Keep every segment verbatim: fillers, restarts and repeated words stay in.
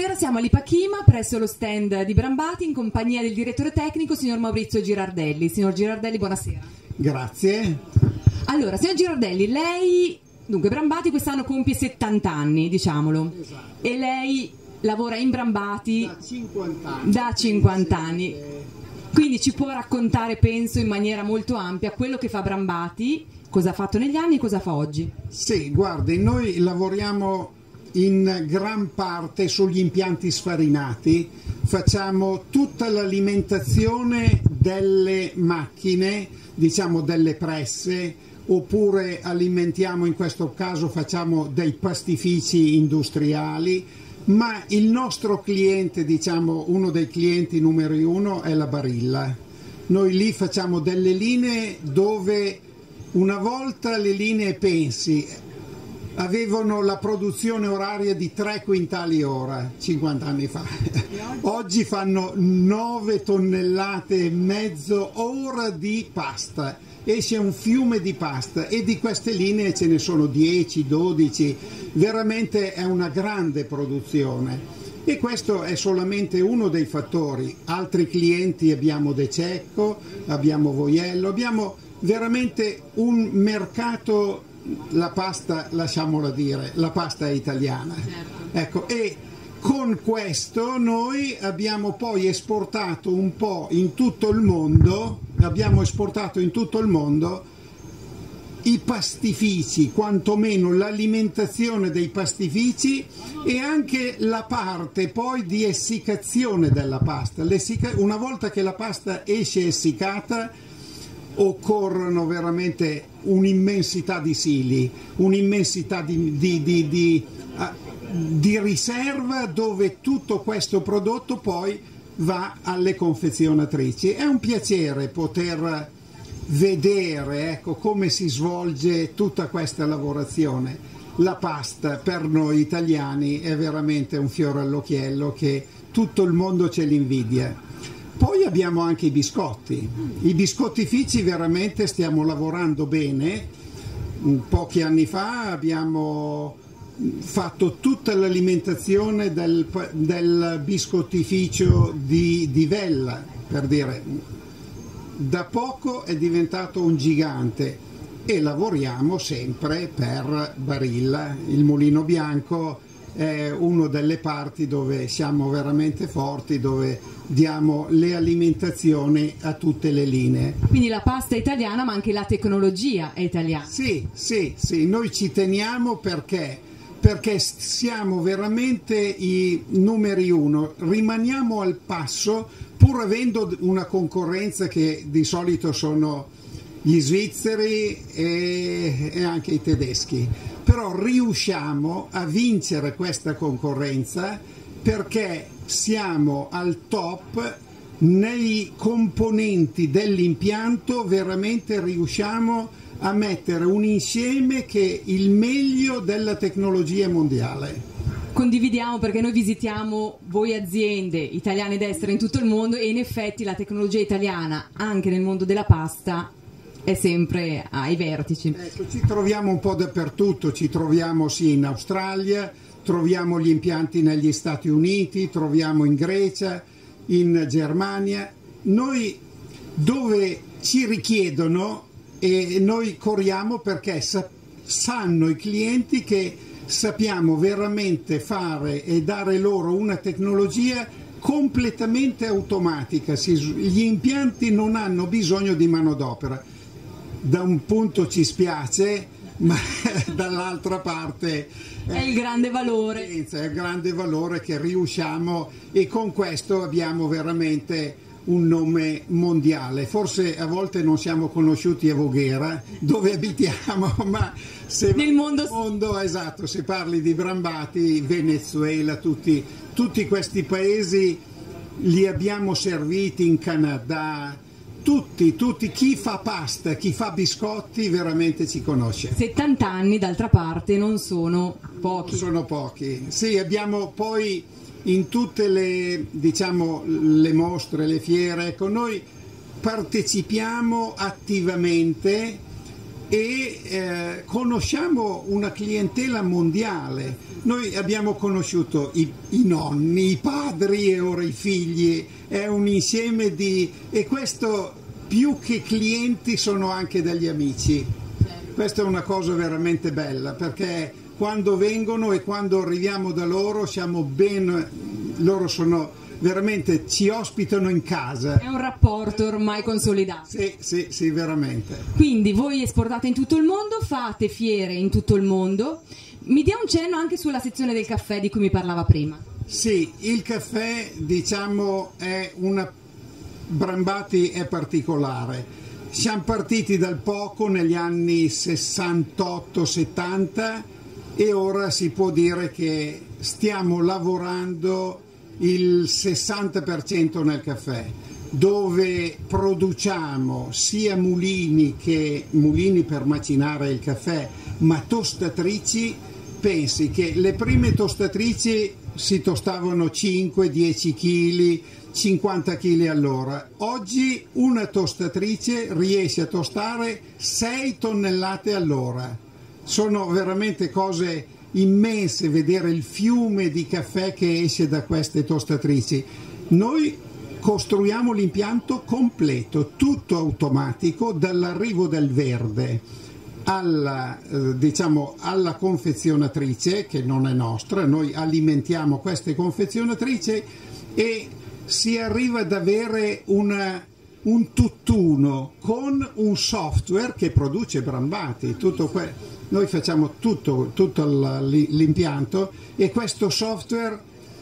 Buonasera, siamo a Lipachima presso lo stand di Brambati in compagnia del direttore tecnico signor Maurizio Girardelli. Signor Girardelli, buonasera. Grazie. Allora, signor Girardelli, lei, dunque Brambati quest'anno compie settanta anni, diciamolo, esatto. E lei lavora in Brambati da cinquanta anni. Da cinquanta anni. Quindi ci può raccontare, penso, in maniera molto ampia quello che fa Brambati, cosa ha fatto negli anni e cosa fa oggi. Sì, guardi, noi lavoriamo in gran parte sugli impianti sfarinati, facciamo tutta l'alimentazione delle macchine, diciamo delle presse, oppure alimentiamo, in questo caso facciamo dei pastifici industriali, ma il nostro cliente, diciamo uno dei clienti numeri uno è la Barilla. Noi lì facciamo delle linee dove una volta le linee pensi avevano la produzione oraria di tre quintali ora, cinquanta anni fa. Oggi fanno nove tonnellate e mezzo ora di pasta, esce un fiume di pasta e di queste linee ce ne sono dieci, dodici, veramente è una grande produzione. E questo è solamente uno dei fattori. Altri clienti abbiamo De Cecco, abbiamo Voiello, abbiamo veramente un mercato. La pasta, lasciamola dire, la pasta è italiana. Certo. Ecco, e con questo noi abbiamo poi esportato un po' in tutto il mondo, abbiamo esportato in tutto il mondo i pastifici, quantomeno l'alimentazione dei pastifici e anche la parte poi di essiccazione della pasta. Una volta che la pasta esce essiccata occorrono veramente un'immensità di sili, un'immensità di, di, di, di, di riserva dove tutto questo prodotto poi va alle confezionatrici. È un piacere poter vedere, ecco, come si svolge tutta questa lavorazione. La pasta per noi italiani è veramente un fiore all'occhiello che tutto il mondo ce l'invidia. Poi abbiamo anche i biscotti, i biscottifici veramente stiamo lavorando bene. Pochi anni fa abbiamo fatto tutta l'alimentazione del, del biscottificio di, di Vella, per dire. Da poco è diventato un gigante e lavoriamo sempre per Barilla. Il Mulino Bianco è una delle parti dove siamo veramente forti, dove diamo le alimentazioni a tutte le linee. Quindi la pasta è italiana, ma anche la tecnologia è italiana. Sì, sì, sì, noi ci teniamo perché, perché siamo veramente i numeri uno, rimaniamo al passo pur avendo una concorrenza che di solito sono gli svizzeri e, e anche i tedeschi. Però riusciamo a vincere questa concorrenza perché siamo al top nei componenti dell'impianto, veramente riusciamo a mettere un insieme che è il meglio della tecnologia mondiale. Condividiamo perché noi visitiamo voi aziende italiane ed estere in tutto il mondo e in effetti la tecnologia italiana anche nel mondo della pasta è sempre ai vertici. Ecco, ci troviamo un po' dappertutto, ci troviamo sì in Australia, troviamo gli impianti negli Stati Uniti, troviamo in Grecia, in Germania. Noi dove ci richiedono e noi corriamo perché sa sanno i clienti che sappiamo veramente fare e dare loro una tecnologia completamente automatica. Gli impianti non hanno bisogno di manodopera. Da un punto ci spiace, ma dall'altra parte è il grande valore. È il grande valore che riusciamo e con questo abbiamo veramente un nome mondiale. Forse a volte non siamo conosciuti a Voghera, dove abitiamo, ma se nel mondo... mondo esatto, se parli di Brambati, Venezuela, tutti, tutti questi paesi li abbiamo serviti in Canada. Tutti, tutti, chi fa pasta, chi fa biscotti veramente ci conosce. settanta anni d'altra parte non sono pochi. Non sono pochi. Sì, abbiamo poi in tutte le, diciamo, le mostre, le fiere, ecco, noi partecipiamo attivamente e eh, conosciamo una clientela mondiale. Noi abbiamo conosciuto i, i nonni, i padri e ora i figli, è un insieme di... e questo più che clienti sono anche degli amici. Questa è una cosa veramente bella, perché quando vengono e quando arriviamo da loro siamo ben... loro sono... veramente ci ospitano in casa. È un rapporto ormai consolidato. Sì, sì, sì, veramente. Quindi voi esportate in tutto il mondo, fate fiere in tutto il mondo. Mi dia un cenno anche sulla sezione del caffè di cui mi parlava prima. Sì, il caffè, diciamo, è una... Brambati è particolare. Siamo partiti dal poco negli anni sessantotto settanta e ora si può dire che stiamo lavorando il sessanta per cento nel caffè, dove produciamo sia mulini che mulini per macinare il caffè, ma tostatrici. Pensi che le prime tostatrici si tostavano cinque dieci chili, cinquanta chili all'ora. Oggi una tostatrice riesce a tostare sei tonnellate all'ora. Sono veramente cose immense vedere il fiume di caffè che esce da queste tostatrici. Noi costruiamo l'impianto completo, tutto automatico, dall'arrivo del verde alla, eh, diciamo, alla confezionatrice, che non è nostra. Noi alimentiamo queste confezionatrici e si arriva ad avere una, un tutt'uno con un software che produce Brambati. Tutto que- noi facciamo tutto, tutto l'impianto e questo software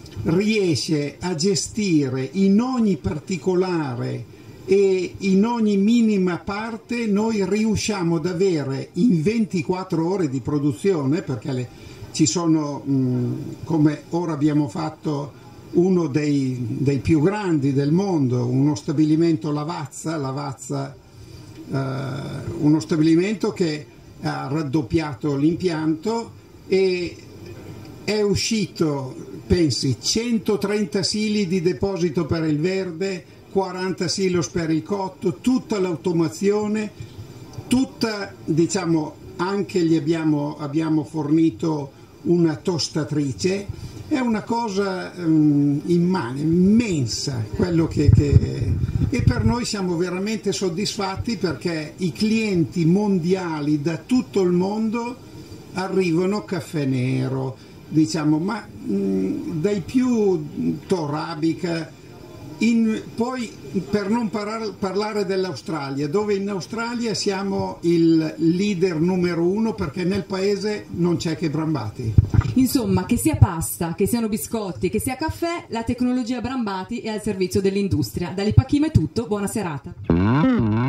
riesce a gestire in ogni particolare e in ogni minima parte. Noi riusciamo ad avere in ventiquattro ore di produzione, perché le, ci sono, mh, come ora abbiamo fatto uno dei, dei più grandi del mondo, uno stabilimento Lavazza, Lavazza eh, uno stabilimento che ha raddoppiato l'impianto e è uscito, pensi, centotrenta sili di deposito per il verde, quaranta silos per il cotto, tutta l'automazione, tutta, diciamo, anche gli abbiamo, abbiamo fornito una tostatrice. È una cosa um, immane, immensa, quello che, che... e per noi siamo veramente soddisfatti, perché i clienti mondiali da tutto il mondo arrivano caffè nero, diciamo, ma mh, dai più Torabica, in, poi per non par parlare dell'Australia, dove in Australia siamo il leader numero uno, perché nel paese non c'è che Brambati. Insomma, che sia pasta, che siano biscotti, che sia caffè, la tecnologia Brambati è al servizio dell'industria. Da Lipachim è tutto, buona serata.